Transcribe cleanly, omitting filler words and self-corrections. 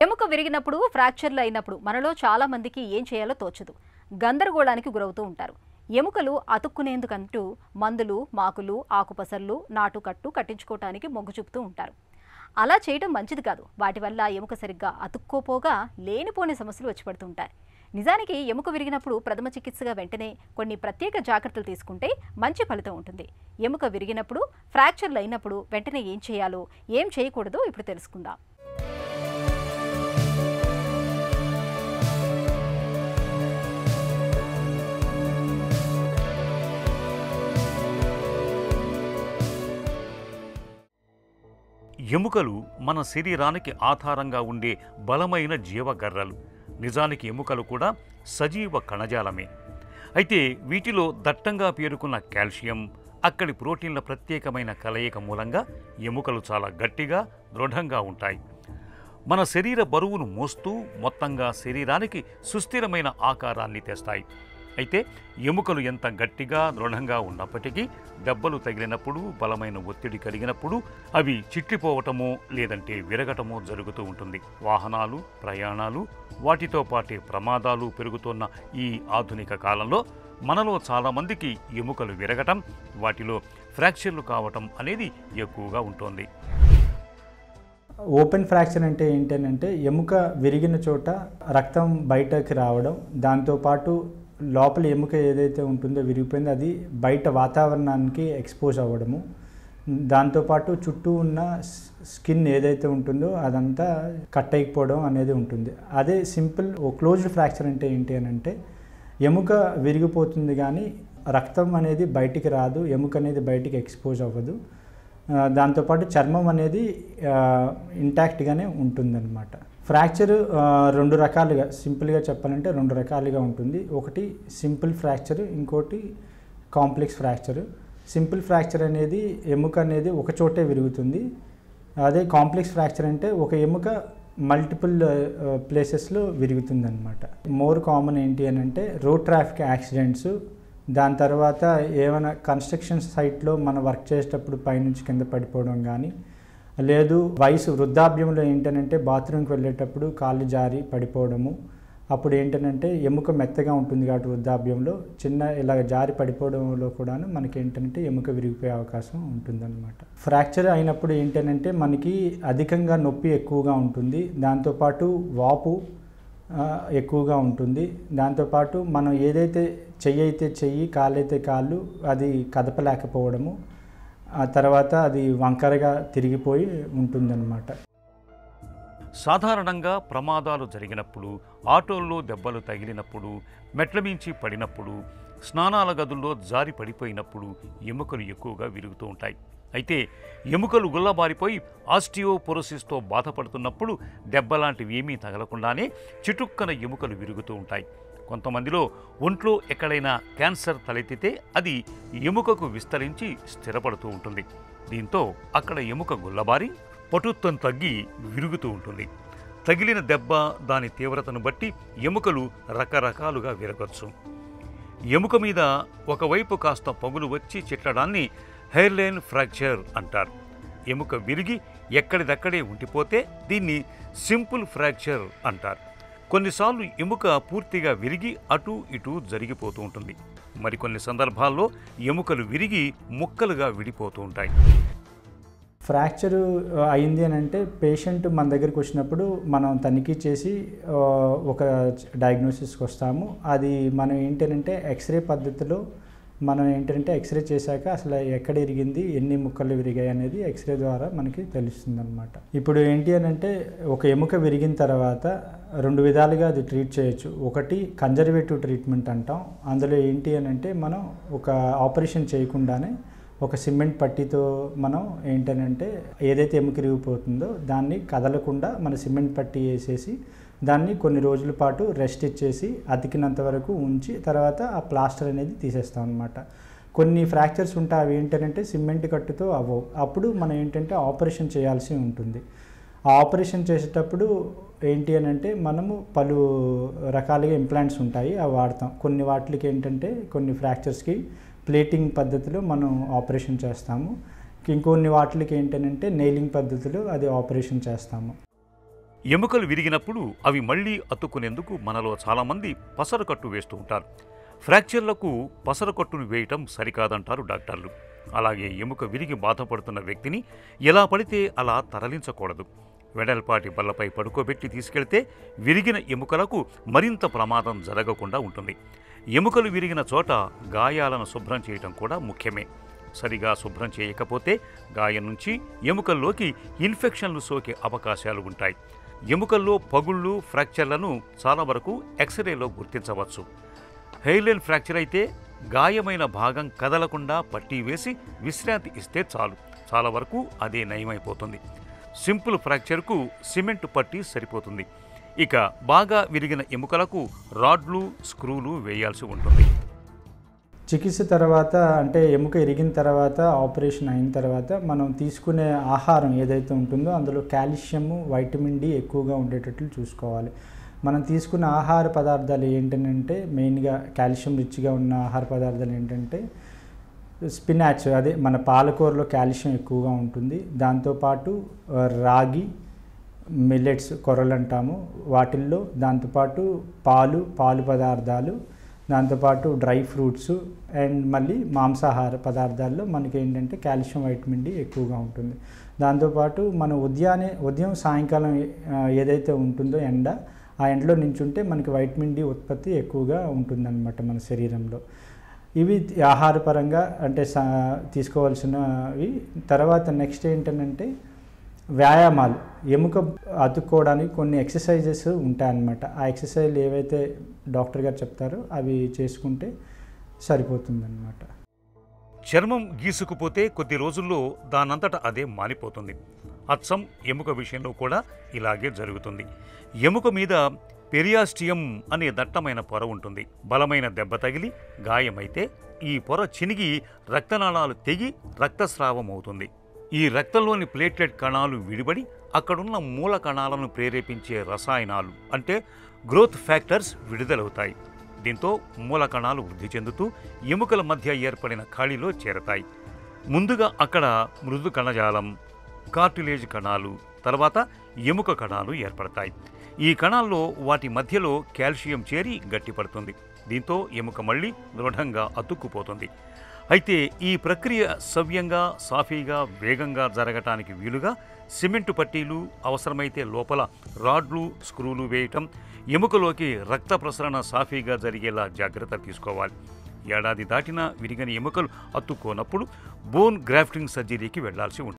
ఎముక విరిగినప్పుడు ఫ్రాక్చర్లు అయినప్పుడు మనలో చాలా మందికి ఏం చేయాలో తోచదు, గందరగోళానికి గురవుతూ ఉంటారు. ఎముకలు అతుక్కునేందుకంటూ మందులు, మాకులు, ఆకుపసర్లు, నాటుకట్టు కట్టించుకోవటానికి మొగ్గు చూపుతూ ఉంటారు. అలా చేయడం మంచిది కాదు. వాటి వల్ల ఎముక సరిగ్గా అతుక్కోపోగా లేనిపోని సమస్యలు వచ్చి పడుతుంటాయి. నిజానికి ఎముక విరిగినప్పుడు ప్రథమ చికిత్సగా వెంటనే కొన్ని ప్రత్యేక జాగ్రత్తలు తీసుకుంటే మంచి ఫలితం ఉంటుంది. ఎముక విరిగినప్పుడు, ఫ్రాక్చర్లు అయినప్పుడు వెంటనే ఏం చేయాలో, ఏం చేయకూడదో ఇప్పుడు తెలుసుకుందాం. ఎముకలు మన శరీరానికి ఆధారంగా ఉండే బలమైన జీవగర్రలు. నిజానికి ఎముకలు కూడా సజీవ కణజాలమే. అయితే వీటిలో దట్టంగా పేరుకున్న కాల్షియం, అక్కడి ప్రోటీన్ల ప్రత్యేకమైన కలయిక మూలంగా ఎముకలు చాలా గట్టిగా, దృఢంగా ఉంటాయి. మన శరీర బరువును మోస్తూ మొత్తంగా శరీరానికి సుస్థిరమైన ఆకారాన్ని తెస్తాయి. అయితే ఎముకలు ఎంత గట్టిగా, దృఢంగా ఉన్నప్పటికీ దెబ్బలు తగిలినప్పుడు, బలమైన ఒత్తిడి కలిగినప్పుడు అవి చిట్లిపోవటమో లేదంటే విరగటమో జరుగుతూ ఉంటుంది. వాహనాలు, ప్రయాణాలు, వాటితో పాటే ప్రమాదాలు పెరుగుతున్న ఈ ఆధునిక కాలంలో మనలో చాలామందికి ఎముకలు విరగటం, వాటిలో ఫ్రాక్చర్లు కావటం అనేది ఎక్కువగా ఉంటుంది. ఓపెన్ ఫ్రాక్చర్ అంటే ఏంటంటే ఎముక విరిగిన చోట రక్తం బయటకు రావడం, దాంతోపాటు లోపల ఎముక ఏదైతే ఉంటుందో విరిగిపోయిందో అది బయట వాతావరణానికి ఎక్స్పోజ్ అవ్వడము, దాంతోపాటు చుట్టూ ఉన్న స్కిన్ ఏదైతే ఉంటుందో అదంతా కట్ అయిపోవడం అనేది ఉంటుంది. అదే సింపుల్ క్లోజ్డ్ ఫ్రాక్చర్ అంటే ఏంటి అని అంటే ఎముక విరిగిపోతుంది కానీ రక్తం అనేది బయటికి రాదు, ఎముక అనేది బయటికి ఎక్స్పోజ్ అవ్వదు, దాంతోపాటు చర్మం అనేది ఇంటాక్ట్గానే ఉంటుందన్నమాట. ఫ్రాక్చర్ రెండు రకాలుగా, సింపుల్గా చెప్పాలంటే రెండు రకాలుగా ఉంటుంది. ఒకటి సింపుల్ ఫ్రాక్చర్, ఇంకోటి కాంప్లెక్స్ ఫ్రాక్చర్. సింపుల్ ఫ్రాక్చర్ అనేది ఎముక అనేది ఒక చోటే విరుగుతుంది. అదే కాంప్లెక్స్ ఫ్రాక్చర్ అంటే ఒక ఎముక మల్టిపుల్ ప్లేసెస్లో విరుగుతుంది అనమాట. మోర్ కామన్ ఏంటి అని అంటే రోడ్ ట్రాఫిక్ యాక్సిడెంట్స్, దాని తర్వాత ఏమైనా కన్స్ట్రక్షన్ సైట్లో మనం వర్క్ చేసేటప్పుడు పైనుంచి కింద పడిపోవడం కానీ, లేదు వృద్ధాప్యంలో ఏంటంటే బాత్రూమ్కి వెళ్ళేటప్పుడు కాళ్ళు జారి పడిపోవడము. అప్పుడు ఏంటంటే ఎముక మెత్తగా ఉంటుంది కాబట్టి వృద్ధాప్యంలో చిన్న ఇలా జారి పడిపోవడంలో కూడాను మనకి ఏంటంటే ఎముక విరిగిపోయే అవకాశం ఉంటుందన్నమాట. ఫ్రాక్చర్ అయినప్పుడు ఏంటంటే మనకి అధికంగా నొప్పి ఎక్కువగా ఉంటుంది, దాంతోపాటు వాపు ఎక్కువగా ఉంటుంది, దాంతోపాటు మనం ఏదైతే చెయ్యి అయితే చెయ్యి, కాళ్ళు అయితే కాళ్ళు అది కదపలేకపోవడము, ఆ తర్వాత అది వంకరగా తిరిగిపోయి ఉంటుందన్నమాట. సాధారణంగా ప్రమాదాలు జరిగినప్పుడు, ఆటోల్లో దెబ్బలు తగిలినప్పుడు, మెట్ల మించి పడినప్పుడు, స్నానాల గదుల్లో జారి పడిపోయినప్పుడు ఎముకలు ఎక్కువగా విరుగుతూ ఉంటాయి. అయితే ఎముకలు గుల్లబారిపోయి ఆస్టియోపోరోసిస్తో బాధపడుతున్నప్పుడు దెబ్బలాంటివి ఏమీ తగలకుండానే చిటుక్కన ఎముకలు విరుగుతూ ఉంటాయి. కొంతమందిలో ఒంట్లో ఎక్కడైనా క్యాన్సర్ తలెత్తితే అది ఎముకకు విస్తరించి స్థిరపడుతూ ఉంటుంది. దీంతో అక్కడ ఎముక గుల్లబారి పటుత్వం తగ్గి విరుగుతూ ఉంటుంది. తగిలిన దెబ్బ, దాని తీవ్రతను బట్టి ఎముకలు రకరకాలుగా విరగచ్చు. ఎముక మీద ఒకవైపు కాస్త పగులు వచ్చి చిట్లడాన్ని హెయిర్లైన్ ఫ్రాక్చర్ అంటారు. ఎముక విరిగి ఎక్కడిదక్కడే ఉండిపోతే దీన్ని సింపుల్ ఫ్రాక్చర్ అంటారు. కొన్నిసార్లు ఎముక పూర్తిగా విరిగి అటు ఇటు జరిగిపోతూ ఉంటుంది. మరికొన్ని సందర్భాల్లో ఎముకలు విరిగి ముక్కలుగా విడిపోతూ ఉంటాయి. ఫ్రాక్చర్ అయింది అని అంటే పేషెంట్ మన దగ్గరికి వచ్చినప్పుడు మనం తనిఖీ చేసి ఒక డయాగ్నోసిస్కి వస్తాము. అది మనం ఏంటంటే ఎక్స్రే పద్ధతిలో మనం ఏంటంటే ఎక్స్రే చేశాక అసలు ఎక్కడ ఇరిగింది, ఎన్ని ముక్కలు విరిగాయి అనేది ఎక్స్రే ద్వారా మనకి తెలుస్తుంది అనమాట. ఇప్పుడు ఏంటి అని అంటే ఒక ఎముక విరిగిన తర్వాత రెండు విధాలుగా అది ట్రీట్ చేయొచ్చు. ఒకటి కన్జర్వేటివ్ ట్రీట్మెంట్ అంటాం. అందులో ఏంటి అని అంటే మనం ఒక ఆపరేషన్ చేయకుండానే ఒక సిమెంట్ పట్టీతో మనం ఏంటంటే ఏదైతే ఎముక విరిగిపోతుందో దాన్ని కదలకుండా మన సిమెంట్ పట్టీ వేసేసి దాన్ని కొన్ని రోజుల పాటు రెస్ట్ ఇచ్చేసి అతికినంత వరకు ఉంచి తర్వాత ఆ ప్లాస్టర్ అనేది తీసేస్తాం అనమాట. కొన్ని ఫ్రాక్చర్స్ ఉంటాయి, అవి ఏంటంటే సిమెంట్ కట్టుతో అవ్వవు, అప్పుడు మనం ఏంటంటే ఆపరేషన్ చేయాల్సి ఉంటుంది. ఆ ఆపరేషన్ చేసేటప్పుడు ఏంటి అని అంటే మనము పలు రకాలుగా ఇంప్లాంట్స్ ఉంటాయి, అవి వాడతాం. కొన్ని వాటికి ఏంటంటే కొన్ని ఫ్రాక్చర్స్కి ప్లేటింగ్ పద్ధతిలో మనం ఆపరేషన్ చేస్తాము, ఇంకొన్ని వాటికి ఏంటంటే నెయిలింగ్ పద్ధతిలో అది ఆపరేషన్ చేస్తాము. ఎముకలు విరిగినప్పుడు అవి మళ్ళీ అతుక్కునేందుకు మనలో చాలామంది పసరుకట్టు వేస్తూ ఉంటారు. ఫ్రాక్చర్లకు పసరుకట్టును వేయటం సరికాదంటారు డాక్టర్లు. అలాగే ఎముక విరిగి బాధపడుతున్న వ్యక్తిని ఎలా పడితే అలా తరలించకూడదు. వెడల్పాటి బల్లపై పడుకోబెట్టి తీసుకెళ్తే విరిగిన ఎముకలకు మరింత ప్రమాదం జరగకుండా ఉంటుంది. ఎముకలు విరిగిన చోట గాయాలను శుభ్రం చేయటం కూడా ముఖ్యమే. సరిగా శుభ్రం చేయకపోతే గాయం నుంచి ఎముకల్లోకి ఇన్ఫెక్షన్లు సోకే అవకాశాలు ఉంటాయి. ఎముకల్లో పగుళ్ళు, ఫ్రాక్చర్లను చాలా వరకు ఎక్స్రేలో గుర్తించవచ్చు. హెయిర్లైన్ ఫ్రాక్చర్ అయితే గాయమైన భాగం కదలకుండా పట్టీ వేసి విశ్రాంతి ఇస్తే చాలు, చాలా వరకు అదే నయమైపోతుంది. సింపుల్ ఫ్రాక్చర్కు సిమెంట్ పట్టీ సరిపోతుంది. ఇక బాగా విరిగిన ఎముకలకు రాడ్లు, స్క్రూలు వేయాల్సి ఉంటుంది. చికిత్స తర్వాత అంటే ఎముక ఇరిగిన తర్వాత ఆపరేషన్ అయిన తర్వాత మనం తీసుకునే ఆహారం ఏదైతే ఉంటుందో అందులో కాల్షియము, వైటమిన్ డి ఎక్కువగా ఉండేటట్లు చూసుకోవాలి. మనం తీసుకున్న ఆహార పదార్థాలు ఏంటంటే మెయిన్గా కాల్షియం రిచ్గా ఉన్న ఆహార పదార్థాలు ఏంటంటే స్పినాచ్, అదే మన పాలకూరలో కాల్షియం ఎక్కువగా ఉంటుంది. దాంతోపాటు రాగి, మిల్లెట్స్, కొర్రలు అంటాము వాటిల్లో, దాంతోపాటు పాలు పదార్థాలు, దాంతోపాటు డ్రై ఫ్రూట్స్ అండ్ మళ్ళీ మాంసాహార పదార్థాల్లో మనకి ఏంటంటే కాల్షియం, వైటమిన్ డి ఎక్కువగా ఉంటుంది. దాంతోపాటు మనం ఉదయం సాయంకాలం ఏదైతే ఉంటుందో ఎండ, ఆ ఎండలో నించుంటే మనకి వైటమిన్ డి ఉత్పత్తి ఎక్కువగా ఉంటుందన్నమాట మన శరీరంలో. ఇవి ఆహారపరంగా అంటే తీసుకోవాల్సినవి. తర్వాత నెక్స్ట్ ఏంటంటే వ్యాయామాలు. ఎముక అతుక్కోవడానికి కొన్ని ఎక్సర్సైజెస్ ఉంటాయన్నమాట. ఆ ఎక్సర్సైజ్లు ఏవైతే డాక్టర్ గారు చెప్తారో అవి చేసుకుంటే సరిపోతుందన్నమాట. చర్మం గీసుకుపోతే కొద్ది రోజుల్లో దానంతట అదే మానిపోతుంది. అచ్చం ఎముక విషయంలో కూడా ఇలాగే జరుగుతుంది. ఎముక మీద పెరియాస్టియం అనే దట్టమైన పొర ఉంటుంది. బలమైన దెబ్బ తగిలి గాయమైతే ఈ పొర చినిగి రక్తనాళాలు తెగి రక్తస్రావం అవుతుంది. ఈ రక్తంలోని ప్లేట్లెట్ కణాలు విడిబడి అక్కడున్న మూల కణాలను ప్రేరేపించే రసాయనాలు అంటే గ్రోత్ ఫ్యాక్టర్స్ విడుదలవుతాయి. దీంతో మూల కణాలు వృద్ధి చెందుతూ ఎముకల మధ్య ఏర్పడిన ఖాళీలో చేరతాయి. ముందుగా అక్కడ మృదు కణజాలం, కార్టిలేజ్ కణాలు, తర్వాత ఎముక కణాలు ఏర్పడతాయి. ఈ కణాల్లో వాటి మధ్యలో కాల్షియం చేరి గట్టిపడుతుంది. దీంతో ఎముక మళ్ళీ దృఢంగా అతుక్కుపోతుంది. అయితే ఈ ప్రక్రియ సవ్యంగా, సాఫీగా, వేగంగా జరగటానికి వీలుగా సిమెంటు పట్టీలు, అవసరమైతే లోపల రాడ్లు, స్క్రూలు వేయటం, ఎముకలోకి రక్త ప్రసరణ సాఫీగా జరిగేలా జాగ్రత్త తీసుకోవాలి. ఏడాది దాటినా విరిగని ఎముకలు అతుక్కోనప్పుడు బోన్ గ్రాఫ్టింగ్ సర్జరీకి వెళ్లాల్సి ఉంటుంది.